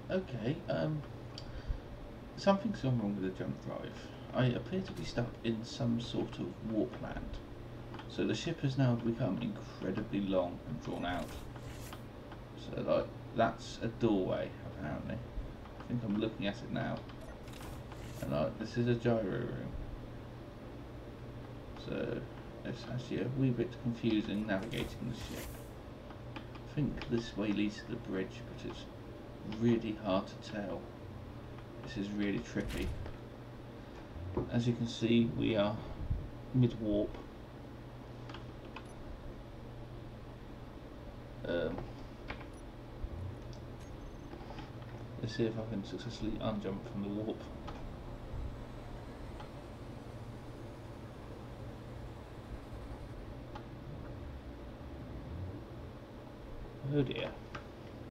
Okay, something's gone wrong with the jump drive. I appear to be stuck in some sort of warp land. So the ship has now become incredibly long and drawn out. So like, that's a doorway, apparently. I think I'm looking at it now. And like, this is a gyro room. So it's actually a wee bit confusing navigating the ship. I think this way leads to the bridge, but it's really hard to tell. This is really tricky. As you can see, we are mid-warp. Let's see if I can successfully unjump from the warp. Oh dear.